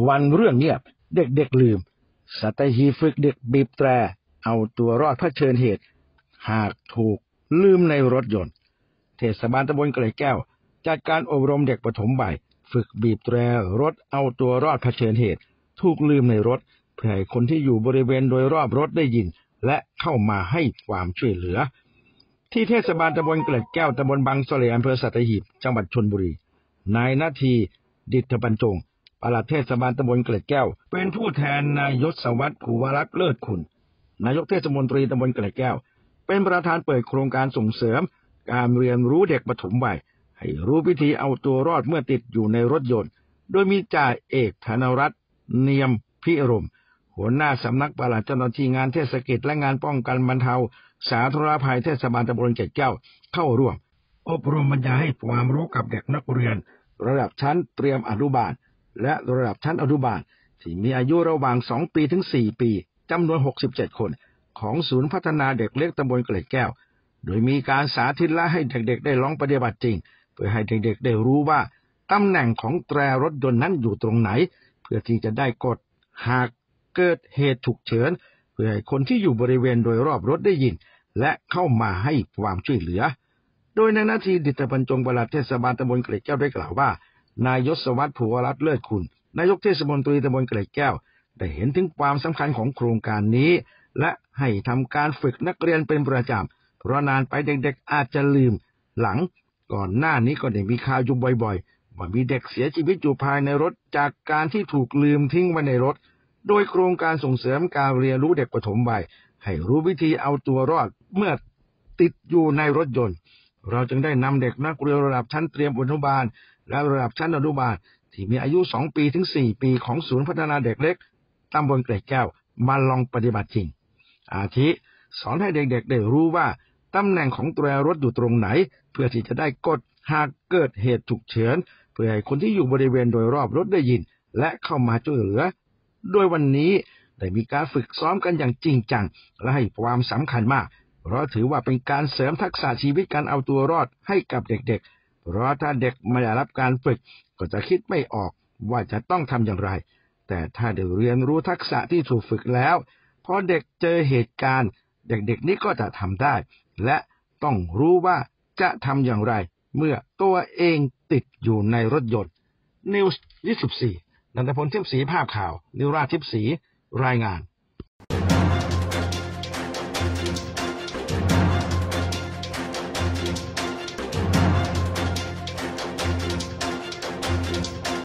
วันเรื่องเงียบเด็กๆลืมสัตหีบฝึกเด็กบีบแตรเอาตัวรอดเผชิญเหตุหากถูกลืมในรถยนต์เทศบาลตำบลเกล็ดแก้วจัดการอบรมเด็กปฐมวัยฝึกบีบแตรรถเอาตัวรอดเผชิญเหตุถูกลืมในรถเพื่อให้คนที่อยู่บริเวณโดยรอบรถได้ยินและเข้ามาให้ความช่วยเหลือที่เทศบาลตำบลเกล็ดแก้วตำบลบางสะเลอำเภอสัตหีบจังหวัดชลบุรีนายนาทีดิษฐบรรจงปลัดเทศบาลตำบลเกล็ดแก้วเป็นผู้แทนนายยศวัฒน์ภูวรักษ์เลิศคุณนายกเทศมนตรีตำบลเกล็ดแก้วเป็นประธานเปิดโครงการส่งเสริมการเรียนรู้เด็กปฐมวัยให้รู้วิธีเอาตัวรอดเมื่อติดอยู่ในรถยนต์โดยมีจ่าเอกธนรัตน์เนียมพิรมหัวหน้าสำนักปลัดเจ้าหน้าที่งานเทศกิจและงานป้องกันบรรเทาสาธารณภัยเทศบาลตำบลเกล็ดแก้วเข้าร่วมอบรมบรรยายให้ความรู้กับเด็กนักเรียนระดับชั้นเตรียมอนุบาลและระดับชั้นอนุบาลที่มีอายุระหว่าง2 ปีถึง 4 ปีจำนวน67 คนของศูนย์พัฒนาเด็กเล็กตำบลเกล็ดแก้วโดยมีการสาธิตและให้เด็กๆได้ลองปฏิบัติจริงเพื่อให้เด็กๆได้รู้ว่าตำแหน่งของแตรรถยนต์นั้นอยู่ตรงไหนเพื่อที่จะได้กดหากเกิดเหตุฉุกเฉินเพื่อให้คนที่อยู่บริเวณโดยรอบรถได้ยินและเข้ามาให้ความช่วยเหลือโดยนายนาทีดิษฐบรรจงปลัดเทศบาลตำบลเกล็ดแก้วได้กล่าวว่านายยศวัฒน์ภูวรัตน์เลิศคุณนายกเทศมนตรีตำบลเกล็ดแก้วได้เห็นถึงความสำคัญของโครงการนี้และให้ทำการฝึกนักเรียนเป็นประจำเพราะนานไปเด็กๆอาจจะลืมหลังก่อนหน้านี้ก็ได้มีข่าวอยู่บ่อยๆว่ามีเด็กเสียชีวิตอยู่ภายในรถจากการที่ถูกลืมทิ้งไว้ในรถโดยโครงการส่งเสริมการเรียนรู้เด็กปฐมวัยให้รู้วิธีเอาตัวรอดเมื่อติดอยู่ในรถยนต์เราจึงได้นำเด็กนักเรียนระดับชั้นเตรียมอนุบาลและระดับชั้นอนุบาลที่มีอายุ2 ปีถึง 4 ปีของศูนย์พัฒนาเด็กเล็กตำบลเกล็ดแก้วมาลองปฏิบัติจริงอาทิสอนให้เด็กๆได้รู้ว่าตำแหน่งของแตรรถอยู่ตรงไหนเพื่อที่จะได้กดหากเกิดเหตุฉุกเฉินเพื่อให้คนที่อยู่บริเวณโดยรอบรถได้ยินและเข้ามาช่วยเหลือโดยวันนี้ได้มีการฝึกซ้อมกันอย่างจริงจังและให้ความสำคัญมากเพราะถือว่าเป็นการเสริมทักษะชีวิตการเอาตัวรอดให้กับเด็กๆเพราะถ้าเด็กไม่ได้รับการฝึกก็จะคิดไม่ออกว่าจะต้องทำอย่างไรแต่ถ้าได้เรียนรู้ทักษะที่ถูกฝึกแล้วพอเด็กเจอเหตุการณ์เด็กๆนี้ก็จะทำได้และต้องรู้ว่าจะทำอย่างไรเมื่อตัวเองติดอยู่ในรถยนต์นิวส์24 นันทพล ทิพย์ศรีภาพข่าวนิวราชทิพย์ศรีรายงาน